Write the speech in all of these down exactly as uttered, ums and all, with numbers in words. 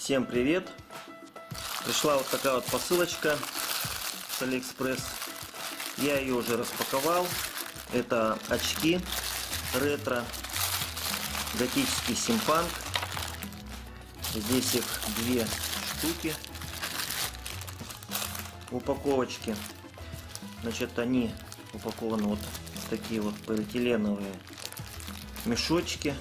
Всем привет! Пришла вот такая вот посылочка с Алиэкспресс. Я ее уже распаковал. Это очки ретро, готический симпанк. Здесь их две штуки в упаковочке. Значит, они упакованы вот в такие вот полиэтиленовые мешочки.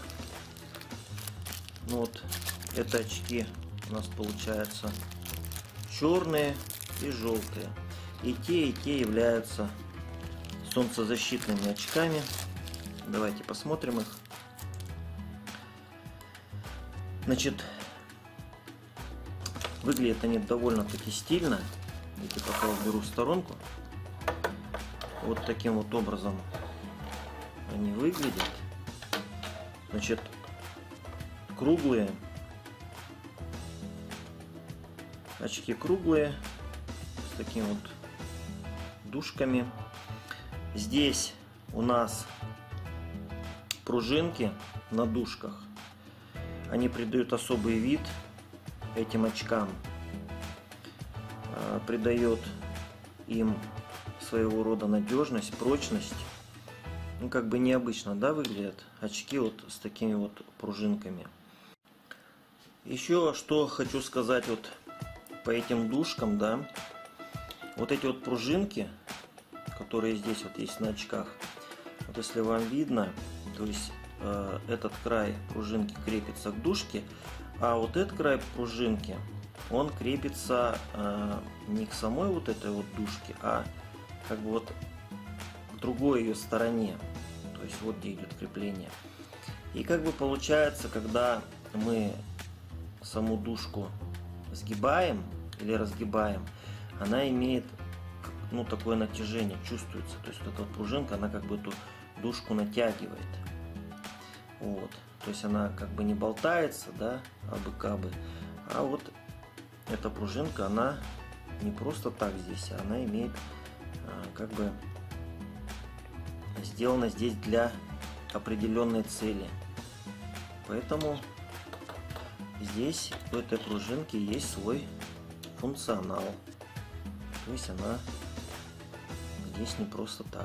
Ну вот, это очки у нас получается черные и желтые. И те, и те являются солнцезащитными очками. Давайте посмотрим их. Значит, выглядят они довольно-таки стильно. Я пока уберу в сторонку. Вот таким вот образом они выглядят. Значит, круглые. Очки круглые, с такими вот дужками. Здесь у нас пружинки на дужках. Они придают особый вид этим очкам. Придает им своего рода надежность, прочность. Ну, как бы необычно, да, выглядят очки вот с такими вот пружинками. Еще что хочу сказать вот по этим дужкам, да, вот эти вот пружинки, которые здесь вот есть на очках, вот если вам видно, то есть э, этот край пружинки крепится к дужке, а вот этот край пружинки, он крепится э, не к самой вот этой вот дужке, а как бы вот к другой ее стороне, то есть вот где идет крепление. И как бы получается, когда мы саму дужку сгибаем или разгибаем, она имеет, ну, такое натяжение, чувствуется. То есть вот эта вот пружинка, она как бы эту дужку натягивает. Вот. То есть она как бы не болтается, да, абы-кабы, а вот эта пружинка, она не просто так здесь, а она имеет а, как бы сделана здесь для определенной цели. Поэтому здесь у этой пружинки есть свой функционал. То есть она здесь не просто так.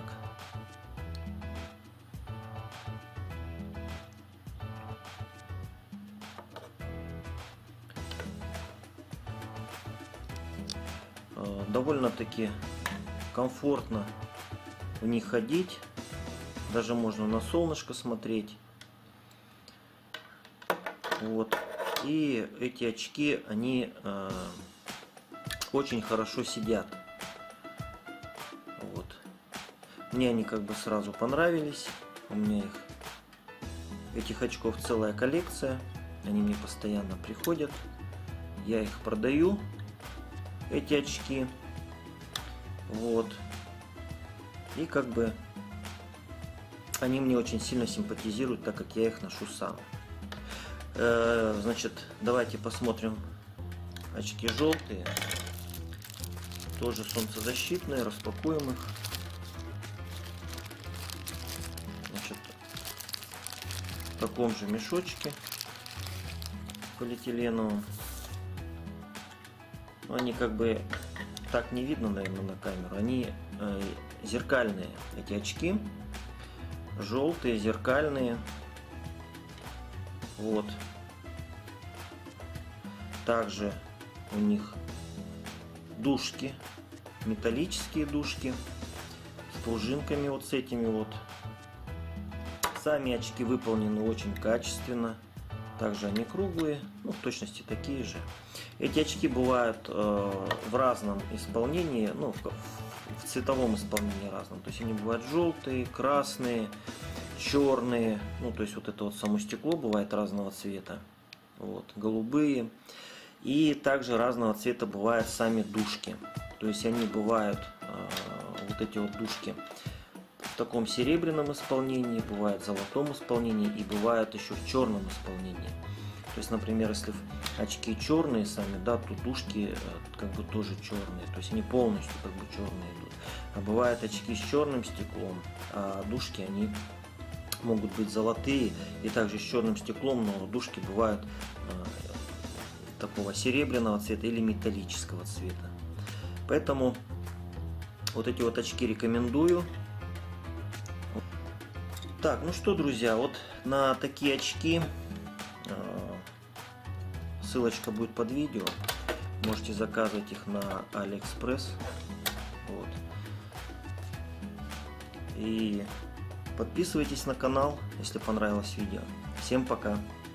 Довольно-таки комфортно в них ходить. Даже можно на солнышко смотреть. Вот. И эти очки, они э, очень хорошо сидят. Вот. Мне они как бы сразу понравились. У меня их, этих очков целая коллекция. Они мне постоянно приходят. Я их продаю, эти очки. Вот. И как бы они мне очень сильно симпатизируют, так как я их ношу сам. Значит, давайте посмотрим очки желтые, тоже солнцезащитные, распакуем их. Значит, в таком же мешочке полиэтиленовом. Они как бы так не видно, наверное, на камеру. Они э, зеркальные, эти очки, желтые, зеркальные. Вот. Также у них дужки, металлические дужки с пружинками вот с этими вот. Сами очки выполнены очень качественно. Также они круглые, ну, в точности такие же. Эти очки бывают э, в разном исполнении, ну, в, в цветовом исполнении разном. То есть они бывают желтые, красные, черные, ну, то есть вот это вот само стекло бывает разного цвета, вот, голубые, и также разного цвета бывают сами дужки, то есть они бывают, э, вот эти вот дужки в таком серебряном исполнении, бывают в золотом исполнении и бывают еще в черном исполнении. То есть, например, если очки черные сами, да, то дужки э, как бы тоже черные, то есть они полностью как бы черные идут. А бывают очки с черным стеклом, а дужки они могут быть золотые и также с черным стеклом, но дужки бывают такого серебряного цвета или металлического цвета. Поэтому вот эти вот очки рекомендую. Так, ну что, друзья, вот на такие очки ссылочка будет под видео. Можете заказывать их на Алиэкспресс. Вот. И подписывайтесь на канал, если понравилось видео. Всем пока!